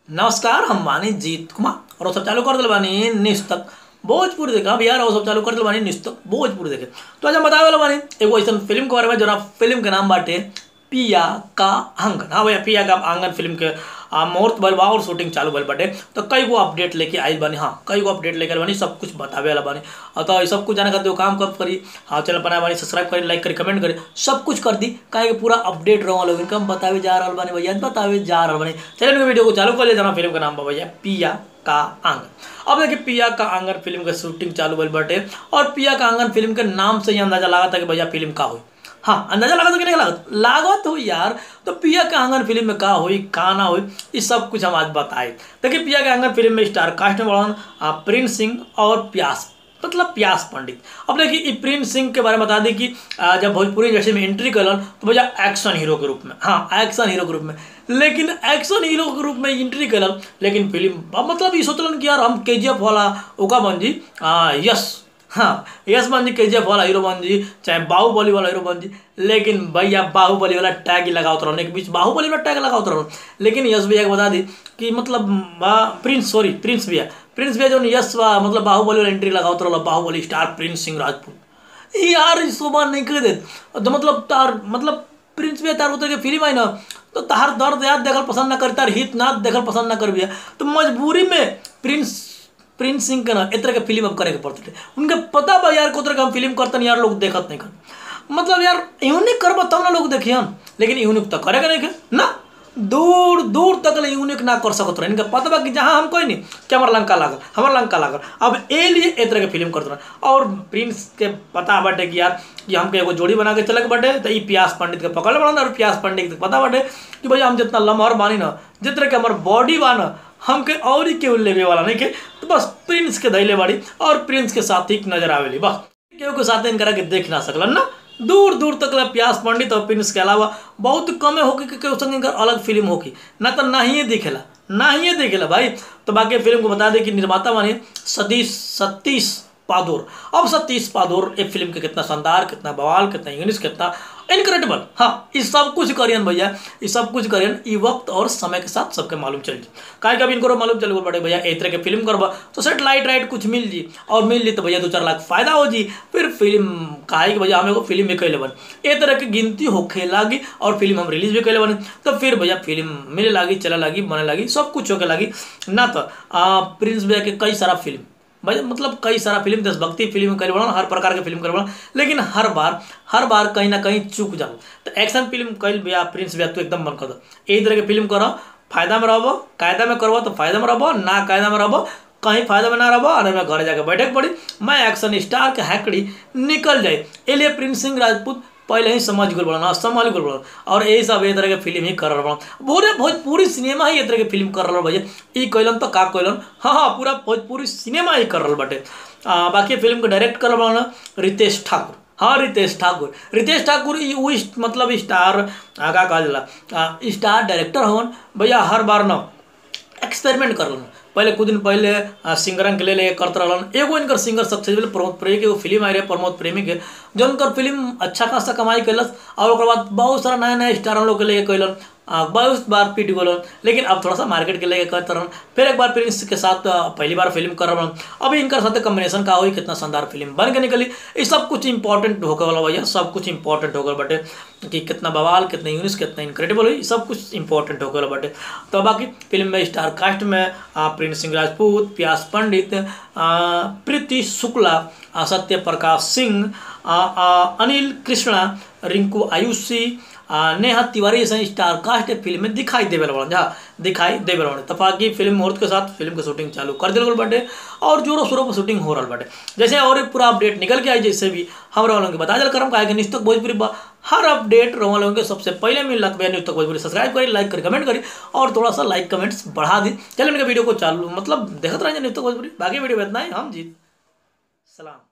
नमस्कार, हम बानी जीत कुमार और सब चालू कर दिल बानी निस्तक भोजपुरी देखा भैया। और सब चालू कर दिल बानी निस्तक भोजपुरी देखे। तो आज हम बतावे वाला बानी एगो ऐसा फिल्म के बारे में जो फिल्म के नाम बाटे पिया का आंगन। हाँ भैया, पिया का आंगन फिल्म के मुहूर्त भइल बा और शूटिंग चालू भइल बाटे। तो कई गो अपडेट लेके आइल बानी। हाँ, कई गो अपडेट लेके आइल बानी, सब कुछ बतावे वाला बानी। तो सब कुछ जाने खातिर काम कब करी, हाँ चैनल बनाए बानी, सब्सक्राइब करी, लाइक करी, कमेंट करी, सब कुछ कर दी। काहे पूरा अपडेट रहो लोग इनका हम बतावे जा रहा बानी भैया, बतावे जा रहा बानी। चलिए वीडियो को चालू कर ले जाना। फिल्म का नाम बा भैया पिया का आंगन। अब देखिए, पिया का आंगन फिल्म के शूटिंग चालू भइल बाटे और पिया का आंगन फिल्म के नाम से ही अंदाजा लगा था कि भैया फिल्म का हुई। हाँ, अंदाजा लगा था कि नहीं लागत हो यार। तो पिया के आंगन फिल्म में का हुई का ना हुई, ये सब कुछ हम आज बताए। देखिए, पिया के आंगन फिल्म में स्टार कास्ट में बढ़न प्रिंस सिंह और प्यास प्यास पंडित। अब देखिए, ये प्रिंस सिंह के बारे में बता दी कि जब भोजपुरी इंडस्ट्री में एंट्री करलन तो भैया एक्शन हीरो के रूप में, हाँ एक्शन हीरो के रूप में, लेकिन एक्शन हीरो के रूप में एंट्री करलन। लेकिन फिल्म मतलब ये सोचलन कि यार हम KGF वाला ओका बन जी, यस हाँ यस बन जी, KGF वाला हीरो बन जी, चाहे बाहुबली वाला हीरो बन जी। लेकिन भैया बाहुबली वाला टैग ही लगाओ रहने के बीच, बाहुबली वाला टैग लगाओ रहो। लेकिन यश भैया को बता दी कि मतलब प्रिंस भैया जो यश मतलब बाहुबली वाला एंट्री लगाओ रहो, बाहुबली स्टार प्रिंस सिंह राजपूत। यार इस बार नहीं कर दे तो मतलब तार मतलब प्रिंस भैया तार उतर के फिल्म आई ना तो तार दर्द याद देखल पसंद ना कर, तार हित ना देखल पसंद ना कर भैया। तो मजबूरी में प्रिंस सिंह के ना इस तरह के फिल्म अब करे के पड़ते। उनके पता बा यार को तरह का हम फिल्म करते यार लोग देखत नहीं कर, मतलब यार यूनिक कर तब ना लोग देखिए। लेकिन यूनिक तो करेगा नहीं ना, दूर दूर तक यूनिक ना कर सकते रहे। इनका पता बा कि जहाँ हम कोई नहीं कि हमारा लंका लागल अब ए लिए ए तरह के फिल्म करते रहे। और प्रिंस के पता बाटे कि यार कि हमको एगो जोड़ी बना के चले के बाटे। तो ये प्यास पंडित के पकड़ बना और प्यास पंडित के पता बाटे कि भैया हम जितना लम्हर बानी ना, जिस तरह के हमारे बॉडी बा ना, हमके और ही केहू लेवे वाला नहीं के। तो बस प्रिंस के धैले बाड़ी और प्रिंस के साथ ही नजर आवेली, बस केहू के साथ इनकरा के देख ना सकलन ना। दूर दूर तक प्यास पंडित और प्रिंस के अलावा बहुत कमे होगी कि केहू संग इनकर अलग फिल्म होगी ना, तो ना ही दिखेला भाई। तो बाकी फिल्म को बता दें कि निर्माता माने सतीश पादोर। अब सतीश पादोर एक फिल्म के कितना शानदार, कितना बवाल, कितना यूनिक, कितना इनक्रेडिबल। हाँ, ये सब कुछ करियन भैया, ये सब कुछ करियन। ये वक्त और समय के साथ सबके मालूम चल जी। काहे कभी इनको मालूम चल पड़े भैया ए तरह के फिल्म करबा तो सेटेलाइट राइट कुछ मिल जी, और मिल जी तो भैया 2-4 लाख फायदा हो जी। फिर फिल्म काहे कि भैया हमें को फिल्म भी कैले बन ए तरह की गिनती होखे लागी और फिल्म हम रिलीज भी कैले बने। तो फिर भैया फिल्म मिले लागी, चले लागी, बने लागी, सब कुछ होके लागी ना। तो प्रिंस भैया के कई सारा फिल्म भाई, मतलब कई सारा फिल्म, देशभक्ति फिल्म कर बना, हर प्रकार के फिल्म कर बना। लेकिन हर बार कहीं ना कहीं चूक जाओ। तो एक्शन फिल्म कल भैया प्रिंस भैया तो एकदम मन कर दो यही तरह के फिल्म करो, फायदा में रहो, कायदा में करबो तो फायदा में रहो, ना कायदा में रहो कहीं फायदा में ना रहो, और मैं घर जाके बैठे पड़ी मैं एक्शन स्टार के हैकड़ी निकल जाए। इसलिए प्रिंस सिंह राजपूत पहले ही समझ गल बड़ा, संभाल गल बड़ा, और यही सब ये तरह के फिल्म ही कर रहा पूरे भोजपुरी सिनेमा ही ये तरह के फिल्म कर रहा भैया। ई कैलन तो का कैलन, हाँ पूरा भोजपुरी सिनेमा ही कर रहा बाटे। बाकी फिल्म को डायरेक्ट कर रहा रितेश ठाकुर। हाँ, रितेश ठाकुर मतलब स्टार का कहला स्टार डायरेक्टर हवन भैया। हर बार न एक्सपेरिमेंट कर पहले कुछ दिन पहले सिंगरन के ले करते रहन। एगो इनकर सिंगर सक्सेसफुल प्रमोद प्रेमी के एगो फिल्म आई रहे प्रमोद प्रेमी के, जो उनकर फिल्म अच्छा खासा कमाई कैलस। और ओकर बाद बहुत सारा नया स्टार लोग के लेके कैलन, बहुत बार पीट गलन। लेकिन अब थोड़ा सा मार्केट के लेके करते रहन। फिर एक बार प्रिंस के साथ पहली बार फिल्म कर रहा। अभी इनका साथ कॉम्बिनेशन का हुई, कितना शानदार फिल्म बन के निकली। ये सब कुछ इंपॉर्टेंट होकर वाला भैया, सब कुछ इंपॉर्टेंट होकर बटे कि कितना बवाल, कितना यूनिक, कितना इनक्रेडिबल हुई, सब कुछ इंपॉर्टेंट होकर वाला बटे। तो बाकी फिल्म में स्टार कास्ट में प्रिंस सिंह राजपूत, प्यास पंडित, प्रीति शुक्ला, सत्य प्रकाश सिंह, अनिल कृष्णा, रिंकू आयुषी, नेहा तिवारी जैसे स्टार कास्ट फिल्म में दिखाई देवे बड़े। तफाकी फिल्म मुहूर्त के साथ फिल्म की शूटिंग चालू कर दिल बाटे और जोरों शोरों पर शूटिंग हो रहा बाटे। जैसे और पूरा अपडेट निकल के आई, जैसे भी हम वालों के बता दिल करम का निस्तक भोजपुरी हर अपडेट वालों के सबसे पहले मिल भैया। निस्तक भोजपुरी सब्सक्राइब करी, लाइक करी, कमेंट करी और थोड़ा सा लाइक कमेंट्स बढ़ा दी। चलिए इनके वीडियो को चालू मतलब देखते रहिए निस्तक भोजपुरी। बाकी वीडियो में इतना ही। हम जीत सलाम।